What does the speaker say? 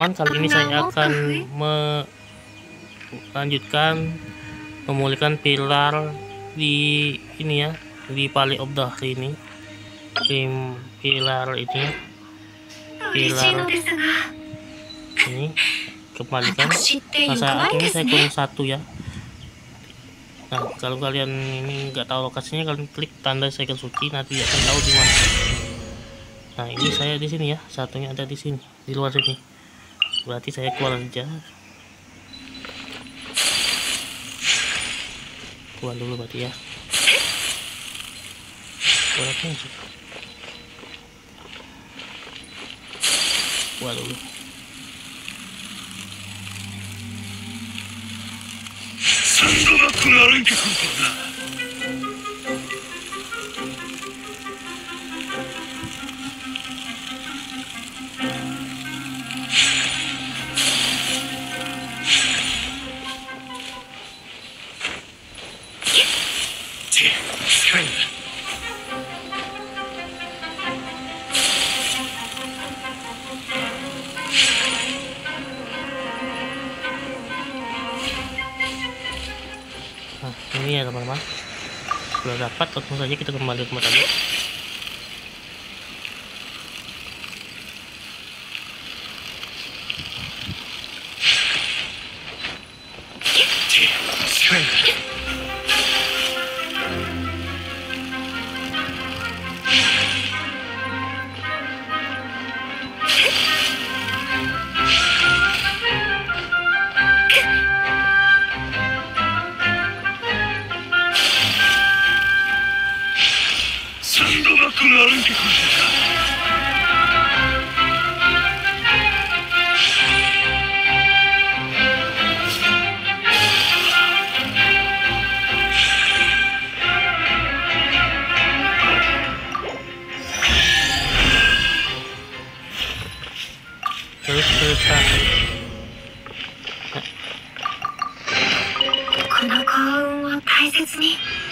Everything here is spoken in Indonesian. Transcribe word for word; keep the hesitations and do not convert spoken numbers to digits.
teman-teman, kali ini saya akan melanjutkan memulihkan pilar di ini ya, di Valley of Dahlia ini. Tim pilar ini, pilar ini kembalikan. Nah, saat ini saya kurang satu ya. Nah, kalau kalian ini nggak tahu lokasinya, kalian klik tanda second suci, nanti akan tahu di mana. Nah, ini saya di sini ya, satunya ada di sini, di luar sini. Berarti saya keluar aja. Keluar dulu berarti ya. Keluar aja. Keluar dulu. Nah, ini ya teman-teman, sudah dapat, langsung saja kita kembali ke tadi. Terus terusan. Nah.